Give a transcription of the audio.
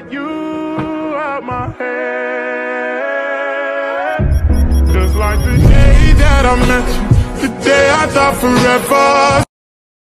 get you out my head. Just like the day that I met you, the day I thought forever